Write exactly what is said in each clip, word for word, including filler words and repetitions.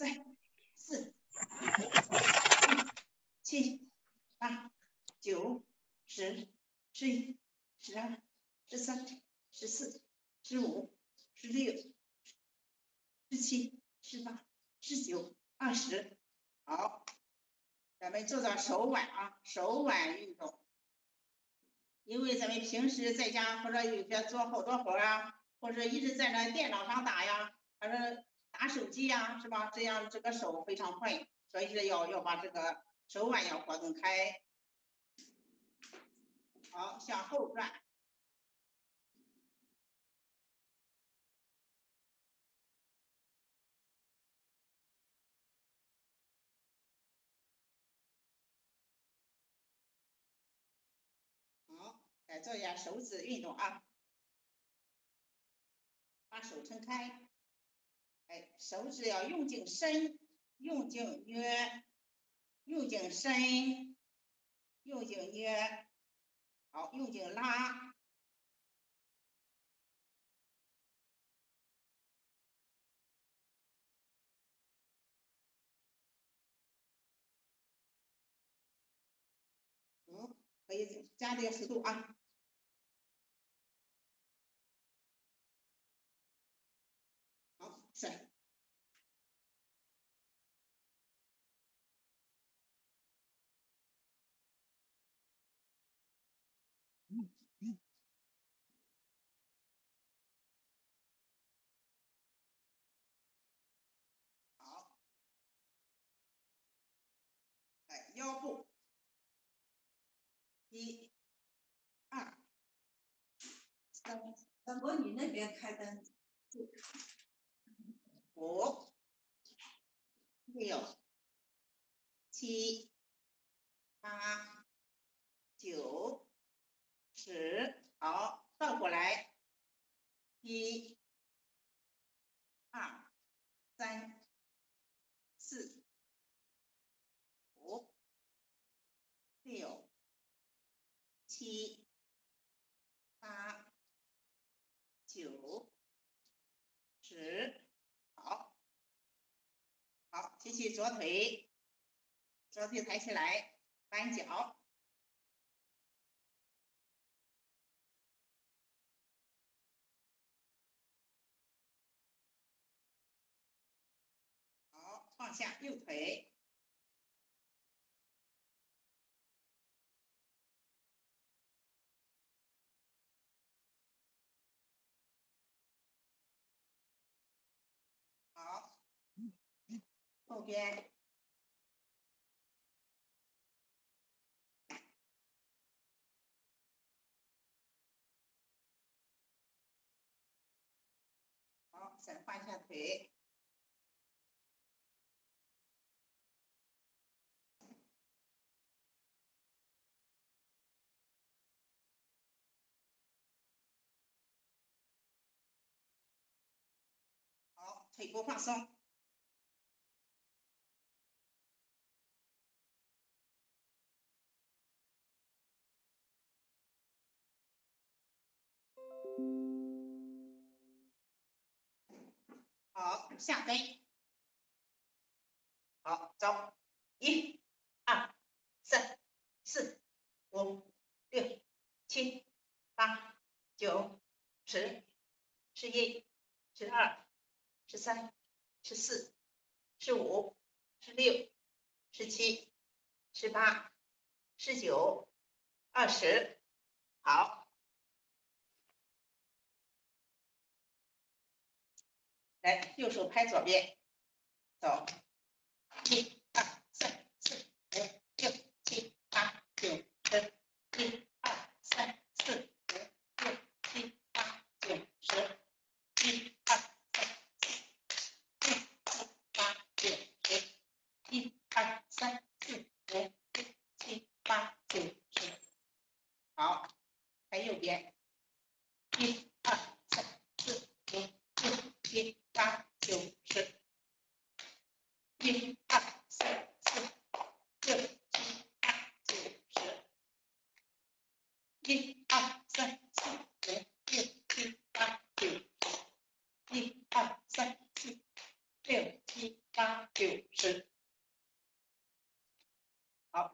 三、四、五、六、七、八、九、十、十一、十二、十三、十四、十五、十六、十七、十八、十九、二十。好，咱们做到手腕啊，手腕运动。因为咱们平时在家或者有些做好多活啊，或者一直在那电脑上打呀，或者打手机呀，是吧？这样这个手非常困，所以是要要把这个手腕要活动开。好，向后转。好，再做一下手指运动啊，把手撑开。哎，手指要用劲伸，用劲捏，用劲伸，用劲捏。好，用劲拉。嗯，可以加点速度啊。好，甩。好，哎，腰部。一、二、三。 老伯，你那边开灯。 五、六、七、八、九、十。好，倒过来。一、二、三、四、五、六、七、八、九、十。好，好，继续左腿，左腿抬起来，翻脚。好，放下右腿。好，后边。好，再换一下腿。好，腿部放松。好，下蹲。好，走，一、二、三、四、五、六、七、八、九、十、十一、十二、十三、十四、十五、十六、十七、十八、十九、二十。好，来，右手拍左边，走。一、二、三、四、五、六、七、八、九、十。一、二、三、四、五、六、七、八、九、十。一、二、三、四、六、七、八、九、十。一、二、三、四、五、六、七、八、九、十。好，拍右边。一、二、三、四、五、六、七、八、九、十。一、二、三、四、六、七、八、九、十。一、二、三、四、五、六、七、八、九、十。一、二、三、四、六、七、八、九、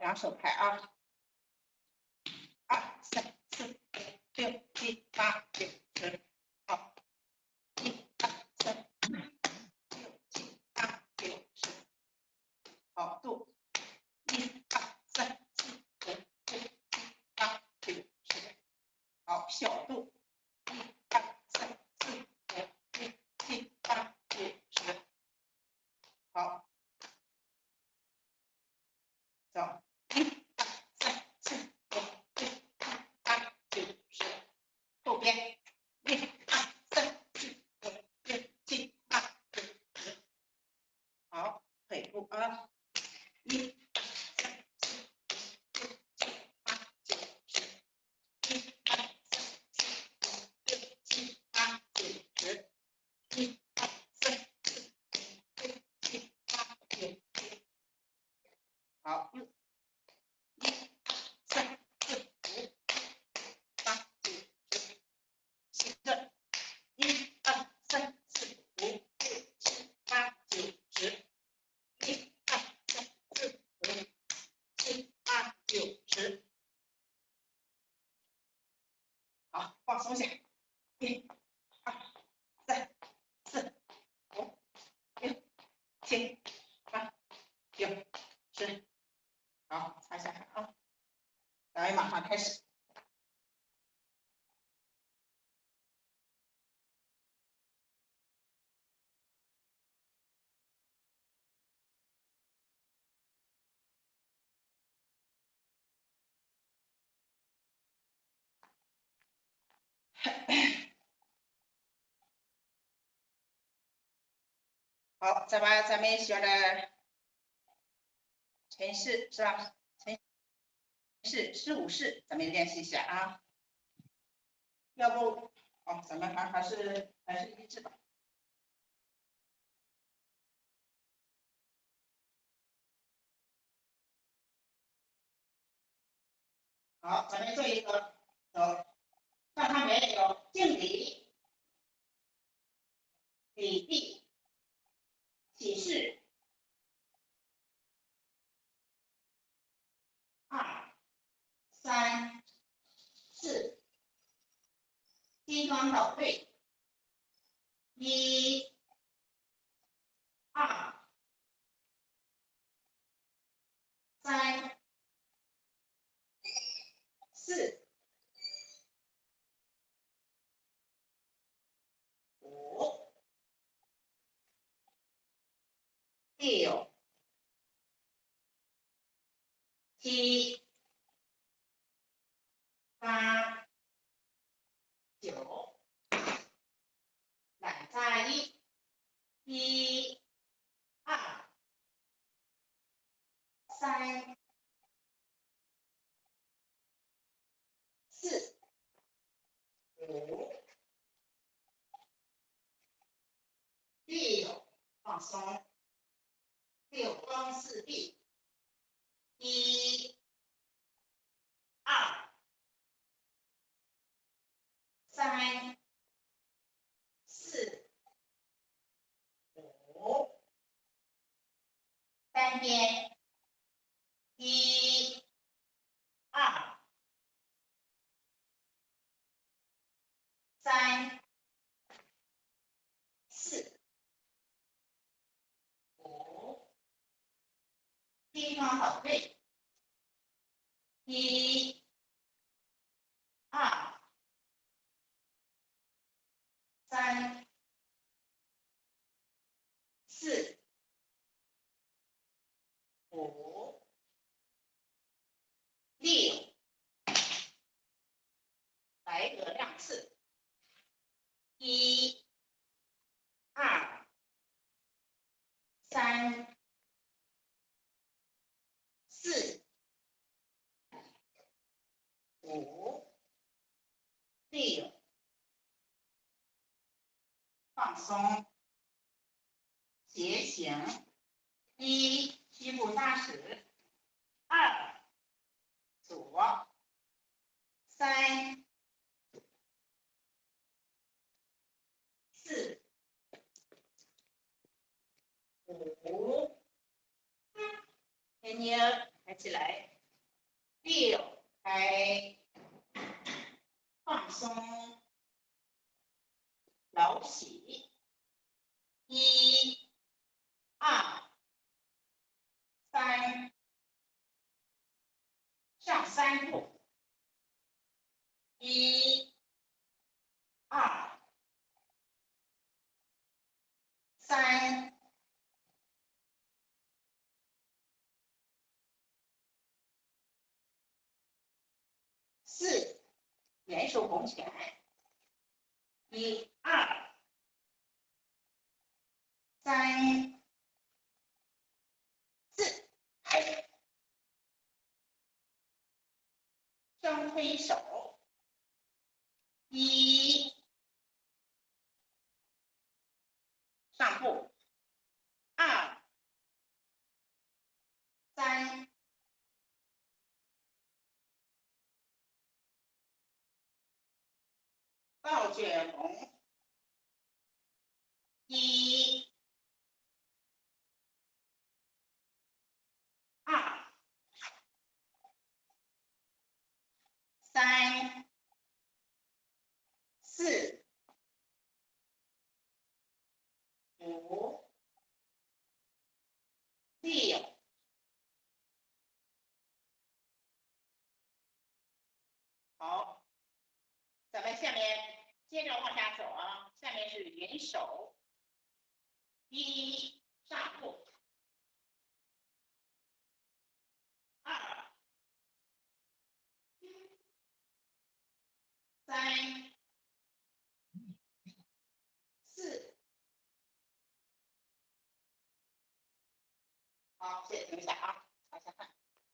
两手拍啊，二三四五六七八九十，好，一二三六七八九十，好，度，一二三四五六七八九十，好，小度，一二三四五六七八九十，好，走。后边，一二三四五六七八九十，好，腿部啊，一二三四五六七八九十，一二三四五六七八九十，一二三四五六七八九十，好，右，一二三四五八九十。行正，一二三四五六七八九十，一二三四五七八九十，好，放松下，一、二、三、四、五、六、七、八、九、十，好，擦下汗啊，咱们马上开始。好，再把咱们学的陈氏是吧？陈氏十五式，咱们练习一下啊。要不，哦，咱们还还是还是一致吧。好，咱们做一个走，上上面有敬礼、礼毕、起势，二、三、四，金刚倒退，一、二、三、四、五、六、七、八、九，来再一，一、二、三、四、五、六，放松，六方四臂，一、二、三、四、五，单边，一、二、三、四、五，地方倒退，一、二、三、四、五、六，来个两次，一、二、三、四、五、六，放松，斜行，一、虚步踏实，二、左，三、四、五，美妞抬起来， 六，来放松揉洗，一、二、三，上三步，一、二、三。四，元手拱起来，一、二、三、四，双推手，一，上步，二、三、倒卷红，一、二、三、四、五、六。好，咱们下面接着往下走啊，下面是云手，一，上步，二、三、四。好，先停一下啊，查一下看。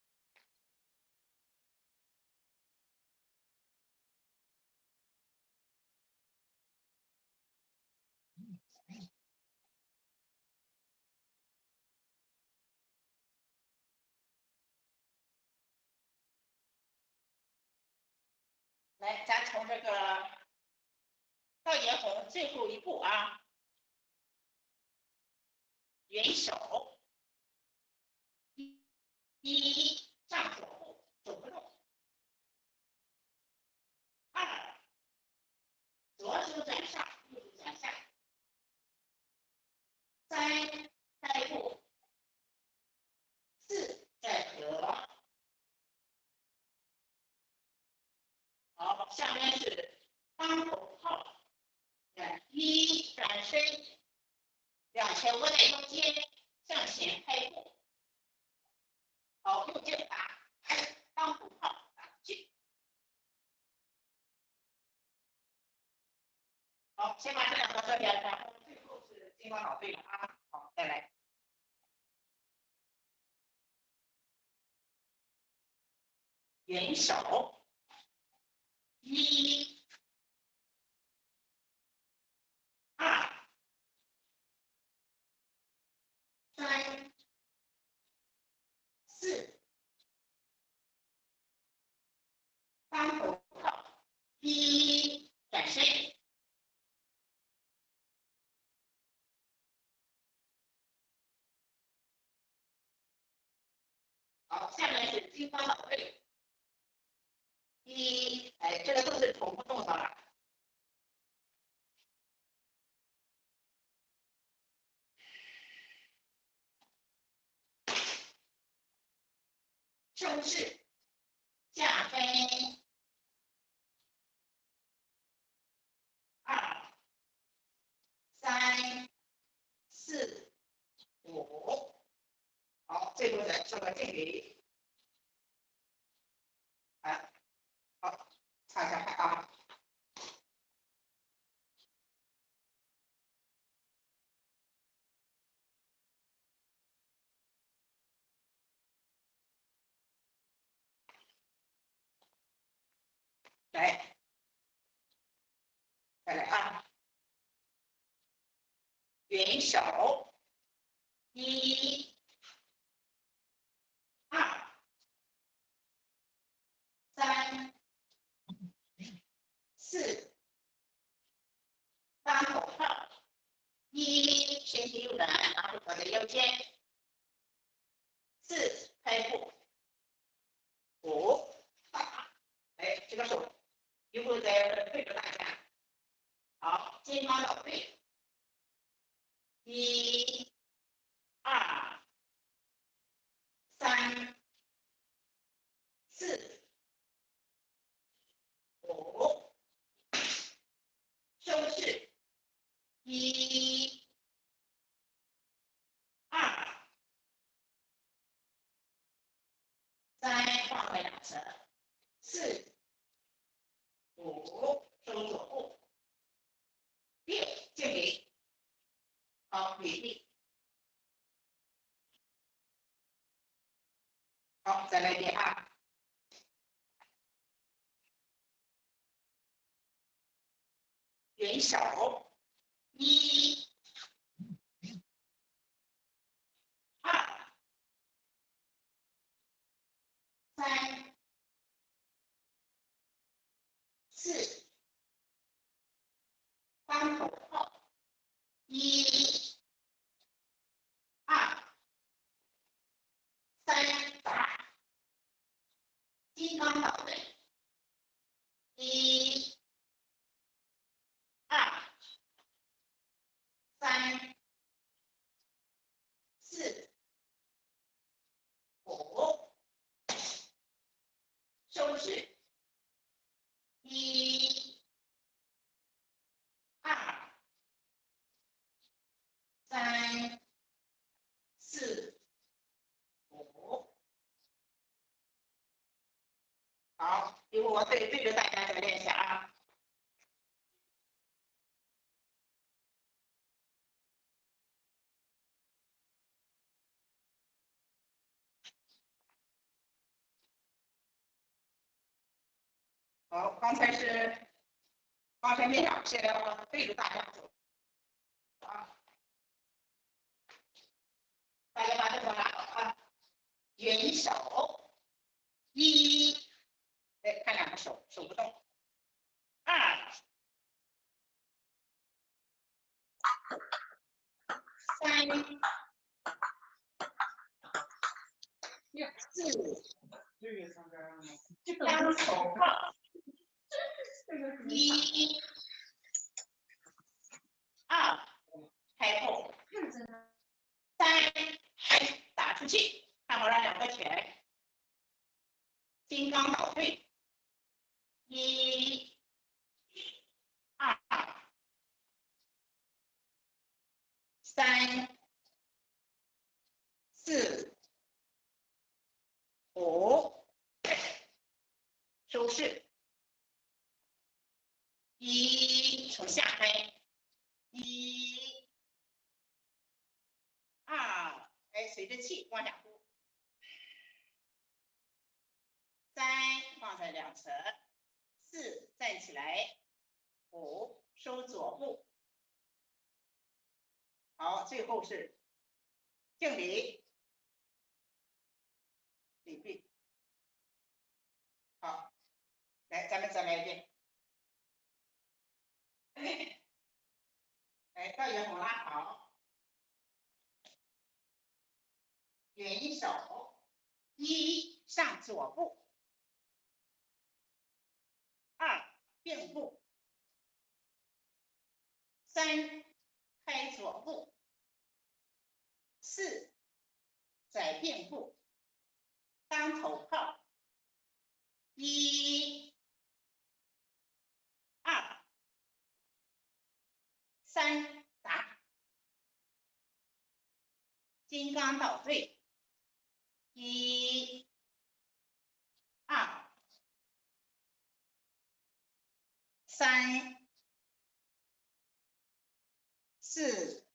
来，咱从这个倒圆红最后一步啊，云手，一，一上手走不动，二，左手转上，右手转下，三，开步，四，再合。好，下面是当头炮，一转身，两拳握在腰间，向前开步。好，右肩打，当头炮打出去。好，先把这两个这边，然后最后是金光老队了啊。好，再来。云手，一、二、三、四，当头炮，一，转身。好，下面是金光老队。一，哎，这个都是重复动作了。收势，下飞，二、三、四、五。好，最后的这个这里，哎，好，擦一下看啊。来，再来啊！云手，一、二、三、四，当头炮，一，身体右转，然后放在腰间，四，开步，五， 一、二、三、四、五，收拾。一、二、三，放回两层。四、五，收左步。六，敬礼。好，礼毕。好，再来一遍啊。元首，一、二、三、四，当头炮。一、二、三，打。金刚捣队。一、二、三、四、五，收拾。一、二、三、四、五。好，一会儿我对对着大家再练一下啊。好，刚才是刚才没讲，现在我对着大家走啊。大家把这个拿好啊。元首，一，哎，看两个手，手不动。二、三、四，当头炮。一、二，开后。三，打出去，看我这两个拳。金刚捣队。一、二、三、四、五，收拾。一，从下开。一、二，哎，随着气往下呼。三，放在两层。四，站起来。五，收左步。好，最后是敬礼。礼毕。好，来，咱们再来一遍。哎，到圆筒拉好。元首，一，上左步。二，并步。三，开左步。四，再并步。当头炮。一、二、三，打。金刚捣队。一、二、三、四、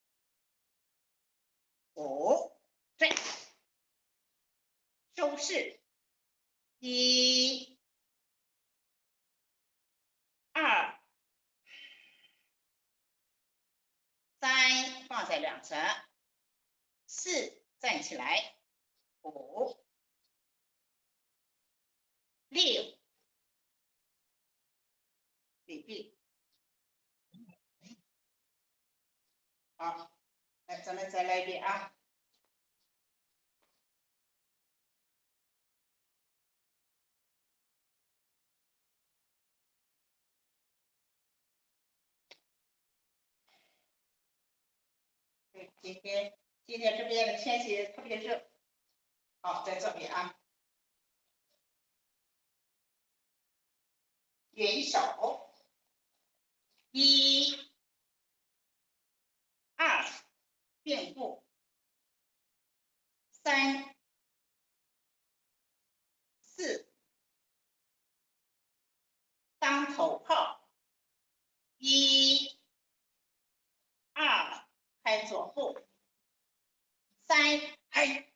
五，对，收势。一、二、三，放在两层。四，站起来。五、六，礼毕。好，来，咱们再来一遍啊。 今天今天这边的天气特别热。好，在这里啊，元首，一、二，并步，三、四，当头炮，一、二，开左步，三，嘿，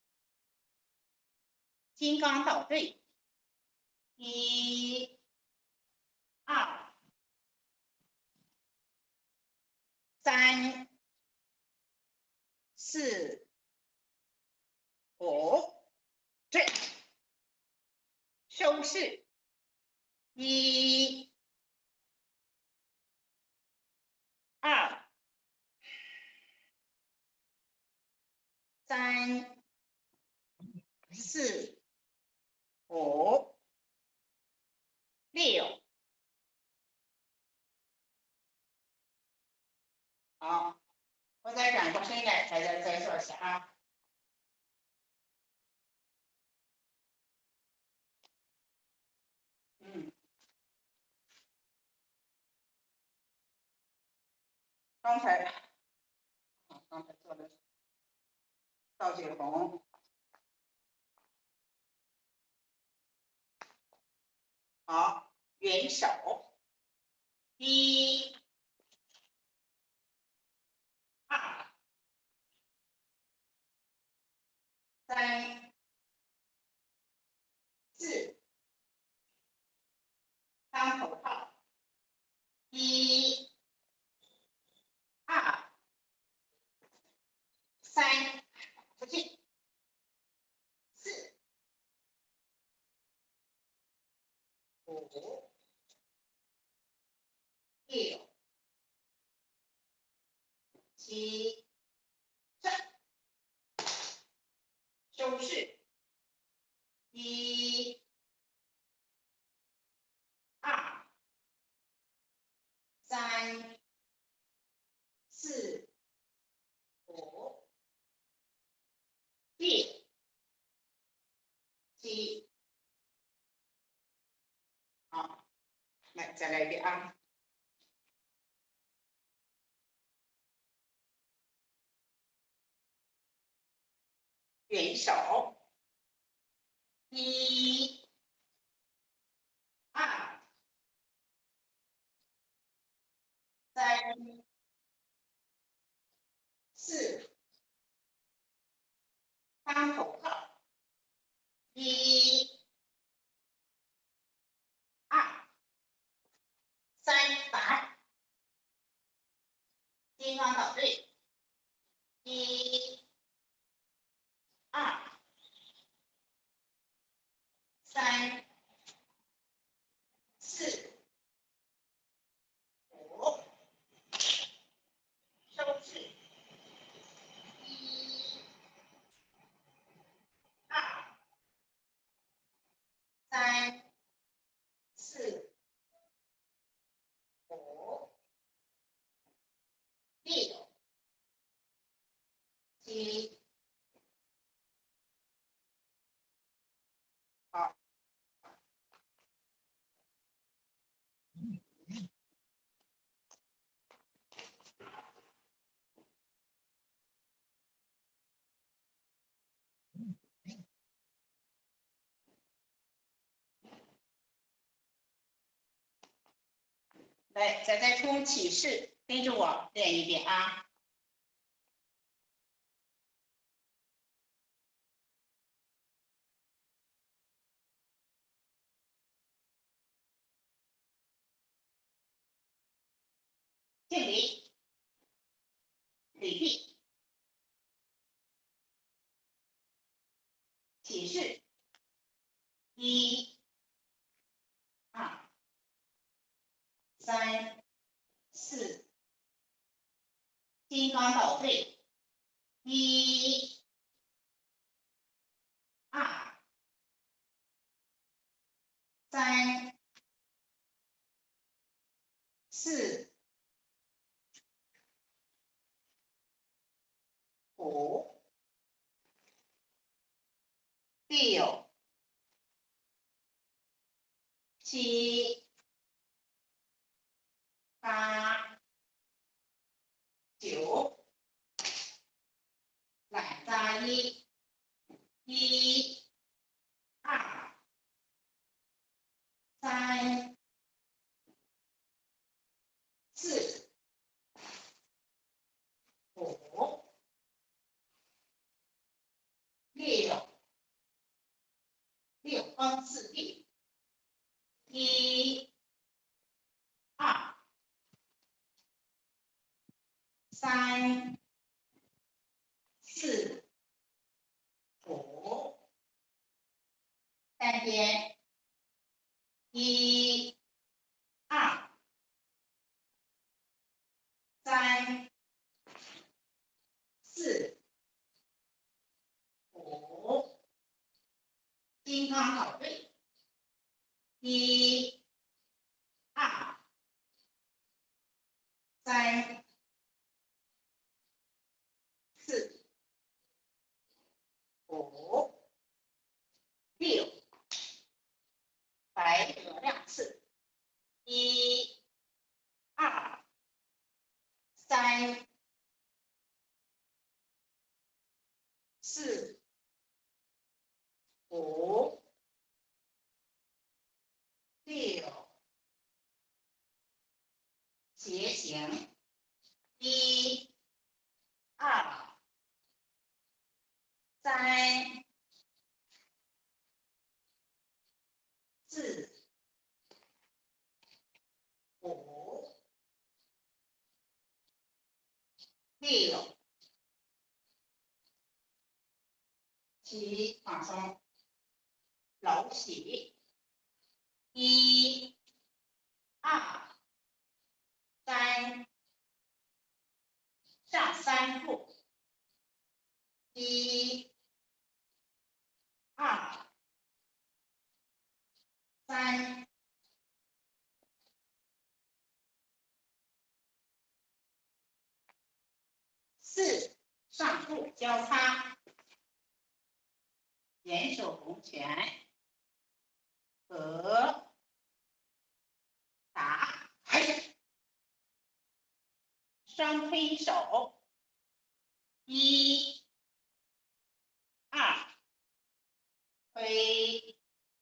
金刚倒退，一、二、三、四、五，对，收势，一、二、三、四、五、六，好，我再转过身来，大家再说一下啊。嗯，刚才，刚才做的倒酒红，好，元首，一、二、三、四，当头炮，一、二、三，出去，四、五、六、七，上，收势，一、二、三、四、五、六、七，好，来再来一遍啊。元首，一、二、三、四，当头炮，一、二、三，反，金刚倒退，一、二、三、四、五，收势，一、二、三、四、五、六、七，好，来，再再出起势，跟着我练一遍啊。敬礼，礼毕，起势，一、二、三、四，金刚倒退，一、二、三、四、 五、六、七、八、九，来加一，一、二、三、四、五、六，六方四臂，一、二、三、四、五，单边，一、二、三、四、五，金刚宝贝，一、二、三、四、五、六，白鹅亮翅，一、二、三、四、五、六，斜形，一、二、三、四、五、六，七，放松，楼起，一、二、三，上三步，一、二、三、四，上步交叉，眼手红拳，和打，双推手，一、二，推，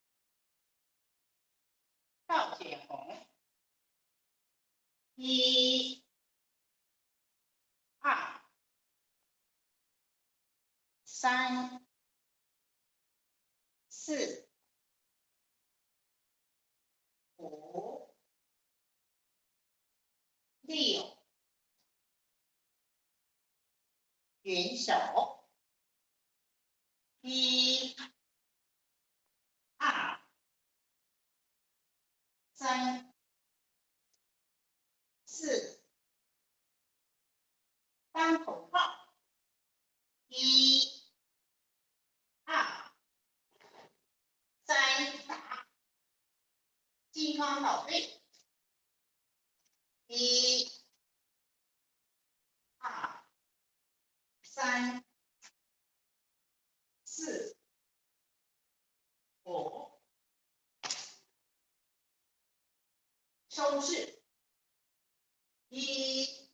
倒卷红，一、二、三、四、五、六，云手，一、二、三、四，单头炮，一、二、三，打，金刚宝贝，一、二、三、四、五，收势，一、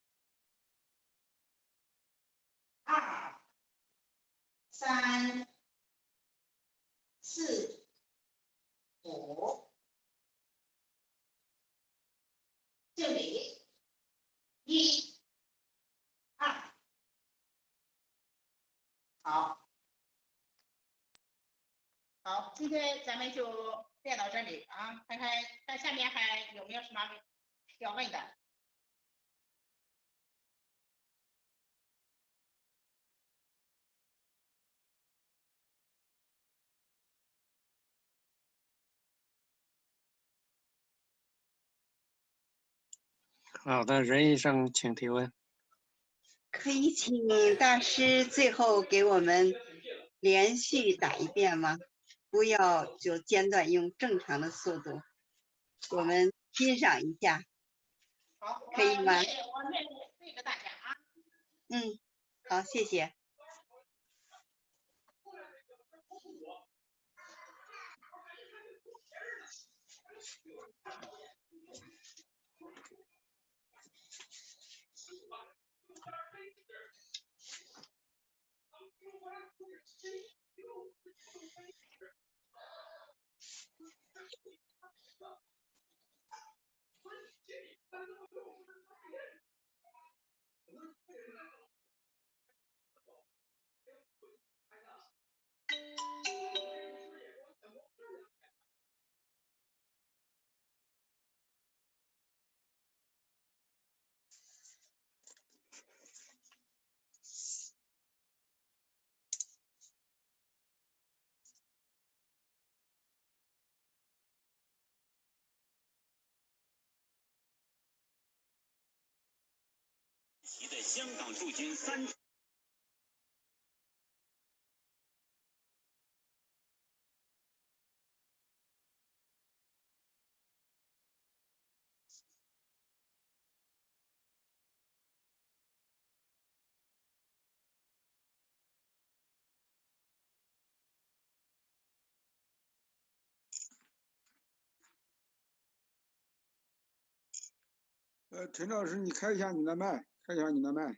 二、三、四、五，敬礼，一、二，好，好，今天咱们就练到这里啊，看看看下面还有没有什么要问的。 好的，任医生，请提问。 可以请大师最后给我们连续打一遍吗？不要就间断，用正常的速度，我们欣赏一下。 好， 可以吗？ 我念我念背给大家啊。 嗯。 好，谢谢。 其的香港驻军三。 呃，陈老师，你开一下你的麦，开一下你的麦。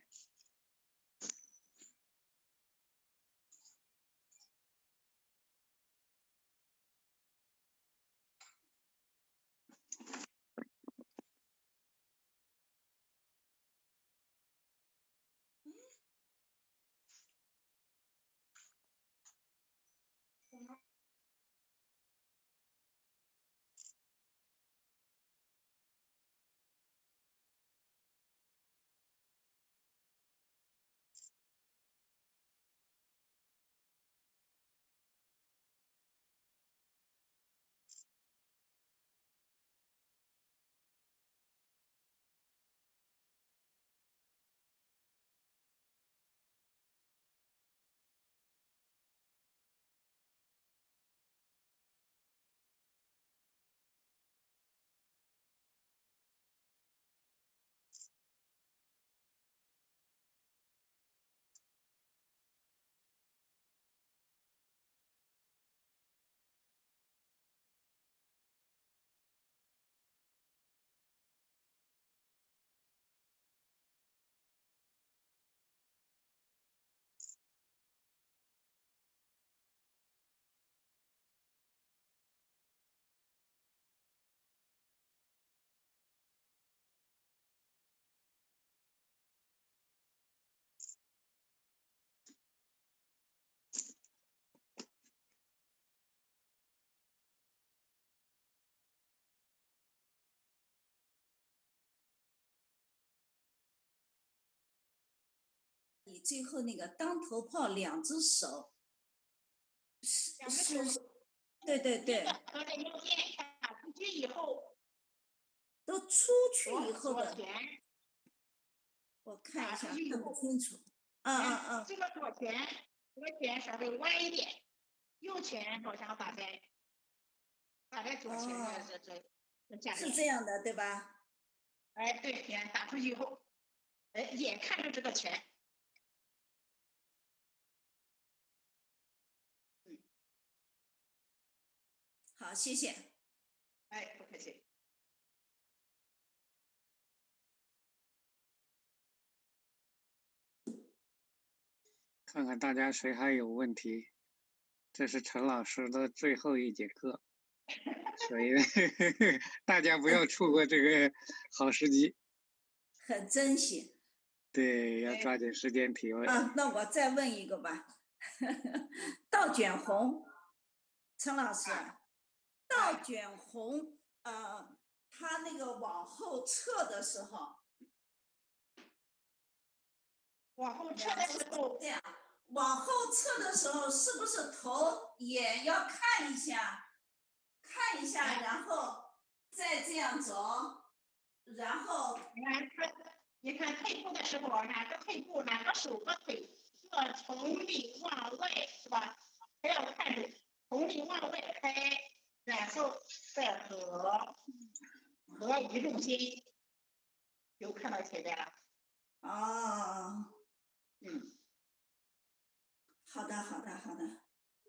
你最后那个当头炮，两只手，是是，对对对， 合着右肩打出去以后， 都出去以后的，我看一下，看不清楚。嗯嗯嗯， 这个左拳，左拳稍微弯一点，右拳好像打在打在左拳的这这这下面。 是这样的，对吧？ 哎，对，拳打出去以后，哎，眼看着这个拳。 好，谢谢。 哎，不客气。 看看大家谁还有问题。这是陈老师的最后一节课，所以大家不要错过这个好时机。 很珍惜。 对，要抓紧时间提问。 啊，那我再问一个吧。倒卷红，陈老师，倒卷红，呃，他那个往后撤的时候， 往后撤的时候， 这样，往后撤的时候，是不是头也要看一下，看一下，然后再这样走，然后你看他，你看退步的时候，哪个退步，哪个手和腿要从里往外，是吧？还要看着从里往外开，然后再合，合一路心，就看到前面了。 哦， 嗯。 好的，好的，好的。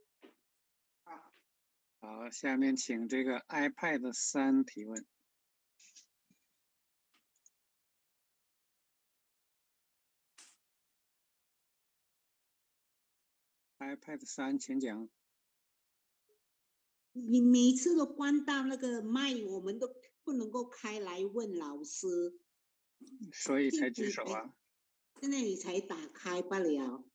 好，下面请这个 iPad 三提问。iPad 三，请讲。 你每次都关到那个麦，我们都不能够开来问老师， 所以才举手啊。 现在你才打开罢了。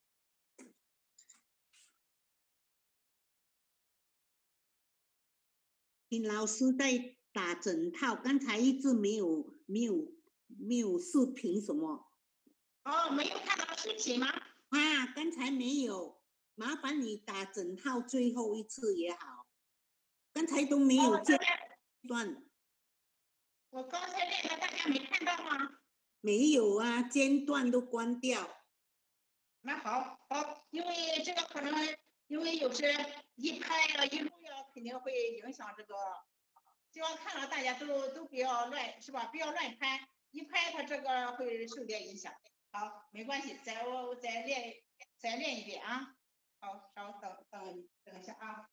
请老师在打整套，刚才一直没有没有没有视频什么。 哦，没有看到视频吗？ 啊，刚才没有，麻烦你打整套最后一次也好。刚才都没有间断。 我刚才练的，大家没看到吗？ 没有啊，间断都关掉。 那好，好，因为这个可能，因为有时一拍啊一录呀，肯定会影响这个。希望看了大家都都不要乱，是吧？不要乱拍，一拍它这个会受点影响。好，没关系，再我再练再练一遍啊。好，稍等等等一下啊。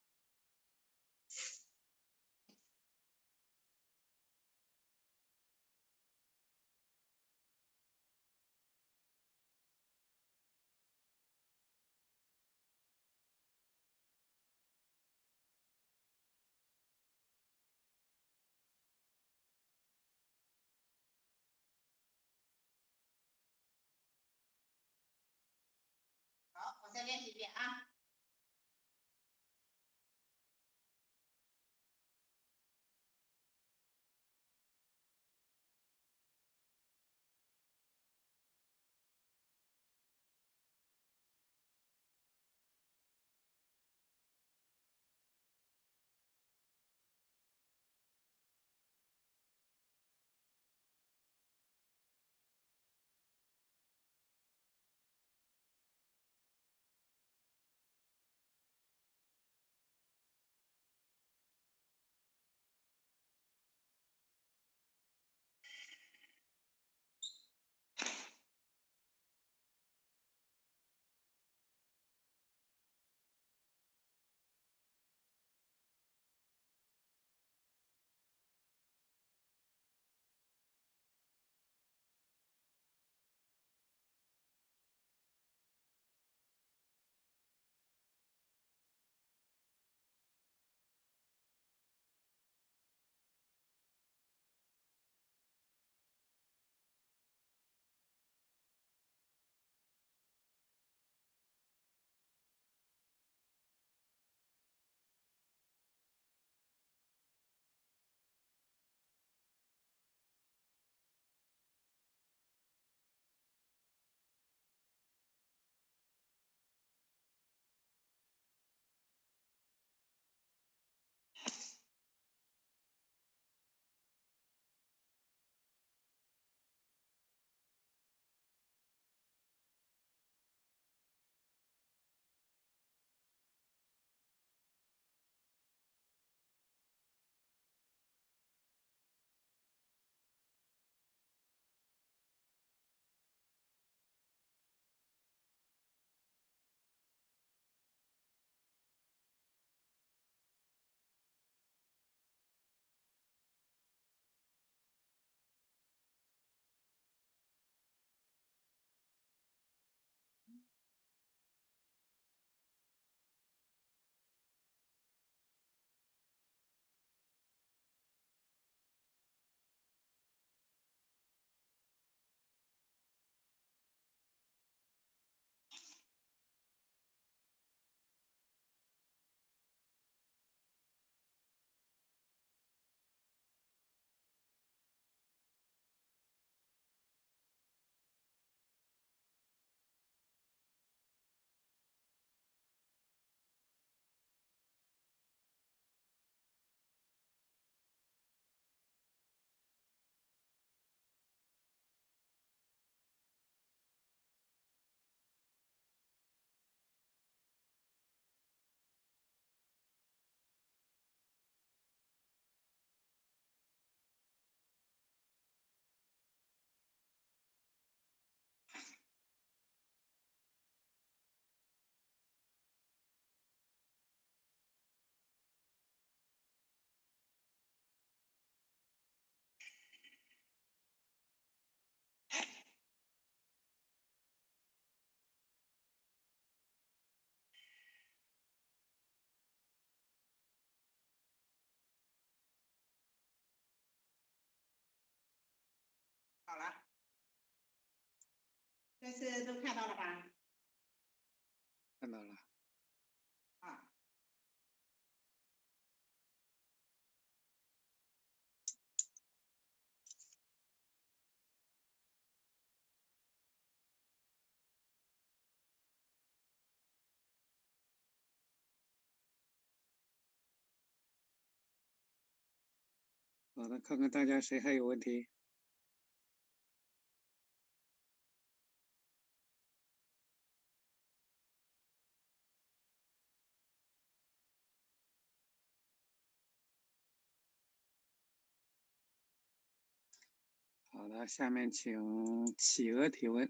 好，我再练习一遍啊。 这次都看到了吧？ 看到了。 啊。 好的，看看大家谁还有问题。好的，下面请企鹅提问。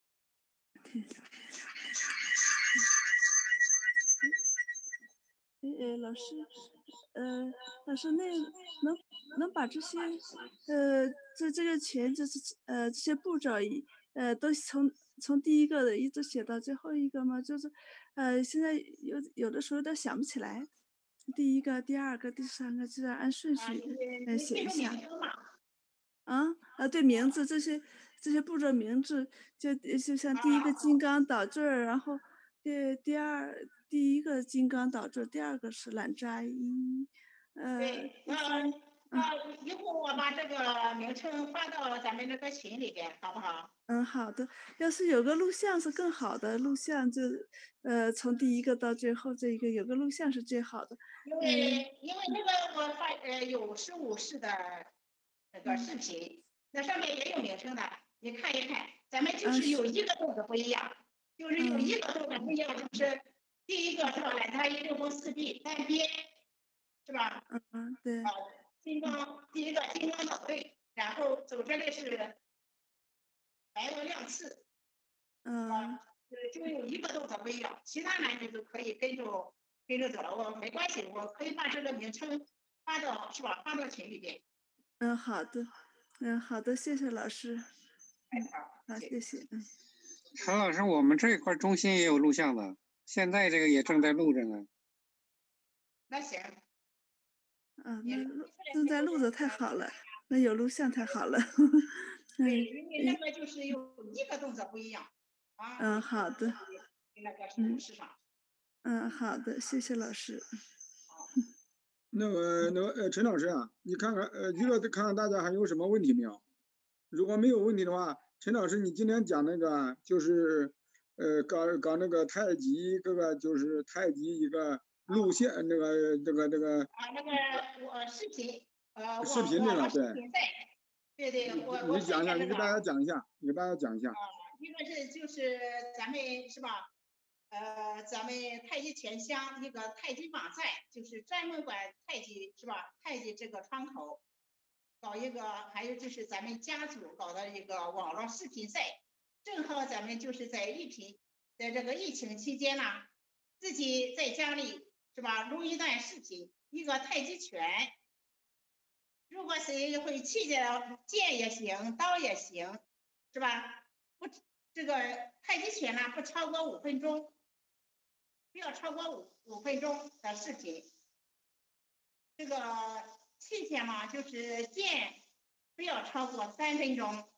呃，老师，呃，老师，那能能把这些，呃，这这个钱就是呃这些步骤一，呃，都从从第一个的一直写到最后一个吗？就是，呃，现在有有的时候有点想不起来，第一个、第二个、第三个，这样按顺序呃写一下。啊啊，对，名字这些这些步骤名字，就就像第一个金刚导坠儿，然后第第二第一个金刚导坠儿，第二个是懒扎衣，呃， 对， 第三， 呃呃，一会儿我把这个名称发到咱们那个群里边，好不好？ 嗯，好的。要是有个录像是更好的，录像就呃从第一个到最后这一个有个录像是最好的。 因为因为那个我发呃有十五式的那个视频，那上面也有名称的，你看一看，咱们就是有一个动作不一样，就是有一个动作不一样，就是第一个是吧，懒扎衣六弓四臂单边，是吧？ 嗯嗯，对。 啊，金刚第一个金刚导坠，然后走着的是白鹅亮翅， 嗯。 呃，就有一个动作不一样，其他男女都可以跟着跟着走了，我没关系，我可以把这个名称发到是吧？发到群里边。 嗯，好的，嗯，好的，谢谢老师。 嗯， 好，谢谢，嗯。 陈老师，我们这一块中心也有录像的，现在这个也正在录着呢。 那行。 啊，那录正在录的太好了，那有录像太好了。 对，因为那个就是有一个动作不一样。啊。 嗯，好的。 那个是市场。 嗯，好的，谢谢老师。 那个那个呃，陈老师啊，你看看呃，一个看看大家还有什么问题没有？如果没有问题的话，陈老师，你今天讲那个就是呃搞搞那个太极，这个就是太极一个路线，那个这个这个。 啊，那个我视频，呃， 视频那个对。 对对，我你我讲一下，你给大家讲一下，你给大家讲一下。 啊，一个是就是咱们是吧？呃，咱们太极拳乡一个太极网站，就是专门管太极是吧？太极这个窗口，搞一个，还有就是咱们家族搞的一个网络视频赛，正好咱们就是在疫情，在这个疫情期间呢，自己在家里是吧，录一段视频，一个太极拳，如果谁会气的剑也行，刀也行，是吧？不，这个太极拳呢不超过五分钟。不要超过五五分钟的视频。这个器械嘛，就是剑，不要超过三分钟。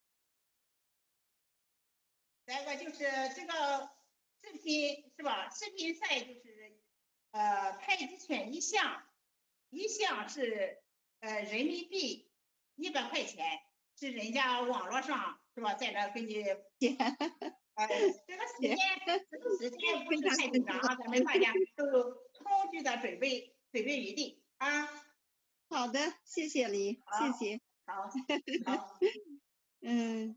再一个就是这个视频是吧？视频赛就是呃太极拳一项，一项是呃人民币一百块钱，是人家网络上是吧，在这给你。呃，这个时间，这个时间不是太紧张啊，咱们大家都有充足的准备准备余地啊。 好的，谢谢你，谢谢。 好，好。 嗯，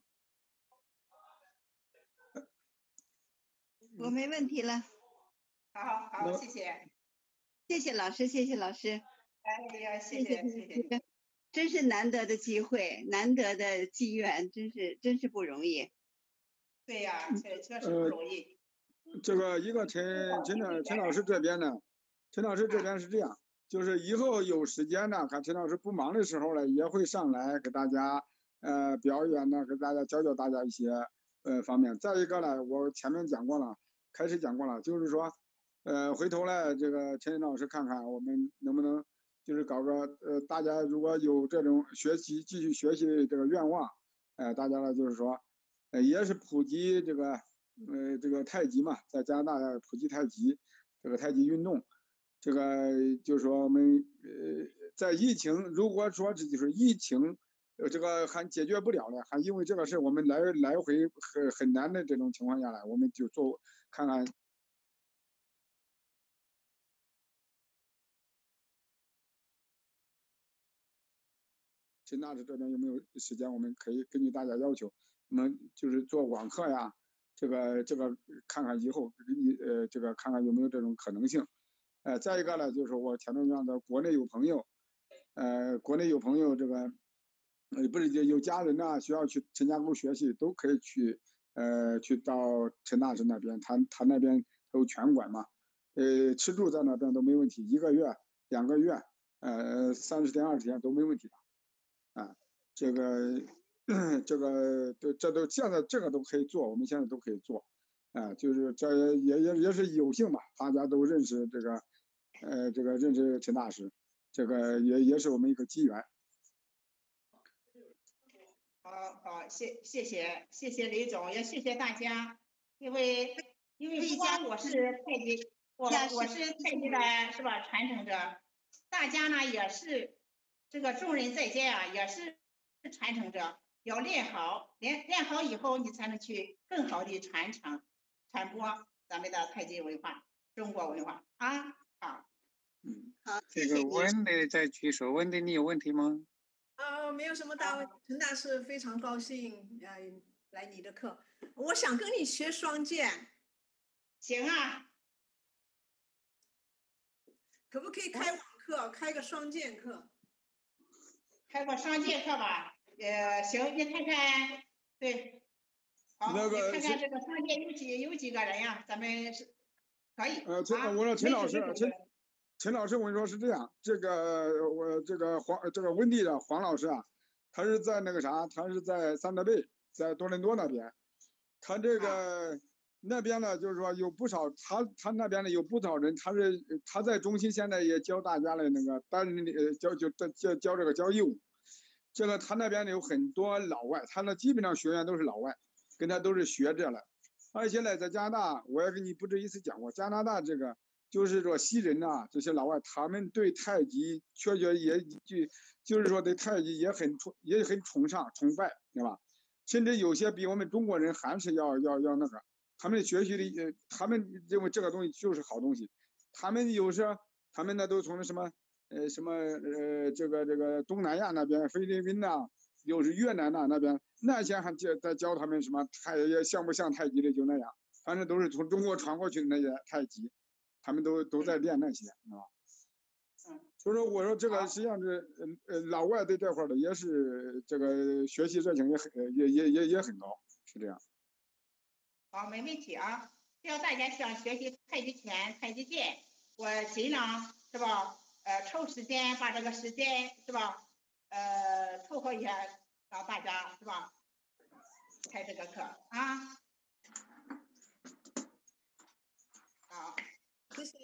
我没问题了。 好好，谢谢。 谢谢老师，谢谢老师。 哎呀，谢谢谢谢。 真是难得的机会，难得的机缘，真是真是不容易。 对呀，确确实不容易。 呃、这个一个陈陈老陈老师这边呢，陈老师这边是这样，就是以后有时间呢，看陈老师不忙的时候呢，也会上来给大家呃表演呢，给大家教教大家一些呃方面。再一个呢，我前面讲过了，开始讲过了，就是说呃回头来这个陈老师看看我们能不能就是搞个呃大家如果有这种学习继续学习这个愿望，呃大家呢就是说。 呃，也是普及这个呃这个太极嘛，在加拿大普及太极，这个太极运动，这个就是说我们呃在疫情，如果说这就是疫情。呃，这个还解决不了了，还因为这个事我们来来回很很难的这种情况下来，我们就做看看。陈大师这边有没有时间？我们可以根据大家要求，我们就是做网课呀，这个这个看看以后给你呃这个看看有没有这种可能性。呃，再一个呢，就是我前面讲的，国内有朋友，呃，国内有朋友这个。呃，不是有有家人呐，需要去陈家沟学习，都可以去，呃，去到陈大师那边，他他那边都全管嘛，呃，吃住在那边都没问题，一个月、两个月，呃，三十天、二十天都没问题的，啊，这个这个这这都现在这个都可以做，我们现在都可以做，啊，就是这也也也是有幸吧，大家都认识这个，呃，这个认识陈大师，这个也也是我们一个机缘。 好好，谢谢谢谢谢李总，也谢谢大家，因为因为不光我是太极，我我是太极的是吧传承者，大家呢也是这个众人在家啊，也是传承者，要练好，练练好以后，你才能去更好的传承传播咱们的太极文化，中国文化啊。好， 嗯，好，这个温的在举手，温的你有问题吗？ 呃，没有什么大问题。陈大师非常高兴，呃，来你的课。我想跟你学双剑。 行啊。 可不可以开网课，开个双剑课？ 开个双剑课吧。呃，行，你看看，对，好， 那个你看看这个双剑有几有几个人呀？咱们是可以。 呃，陈， 啊、 我说陈老师，陈陈陈老师，我跟你说是这样，这个我这个黄这个温蒂的黄老师啊。他是在那个啥，他是在桑德贝，在多伦多那边。他这个那边呢，就是说有不少，他他那边呢有不少人，他是他在中心现在也教大家的那个单人呃教就教教这个教义务。这个他那边有很多老外，他那基本上学员都是老外，跟他都是学这了。而且呢，在加拿大，我也跟你不止一次讲过，加拿大这个就是说西人呐、啊，这些老外，他们对太极确确也就。就是说对太极也很崇也很崇尚崇拜，对吧？甚至有些比我们中国人还是要要要那个，他们学习的呃，他们认为这个东西就是好东西。他们有时他们呢都从什么呃什么呃这个这个东南亚那边，菲律宾呐，又是越南呐那边，那些还教在教他们什么太也像不像太极的就那样，反正都是从中国传过去的那些太极，他们都都在练那些，是吧？所以说，我说这个实际上是，呃呃，老外对这块的也是这个学习热情也很也也也也很高，是这样。 好，没问题啊。只要大家想学习太极拳、太极剑，我尽量是吧？呃，抽时间把这个时间是吧？呃，凑合一下，让大家是吧？开这个课啊。好， 谢谢。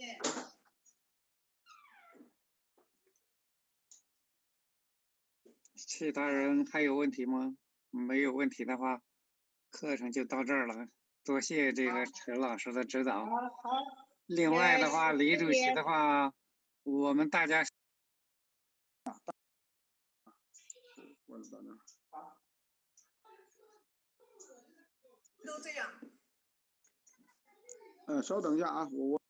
其他人还有问题吗？没有问题的话，课程就到这儿了。多谢这个陈老师的指导。 好，好。 另外的话，李主席的话，我们大家。 都这样。 嗯，稍等一下啊，我我。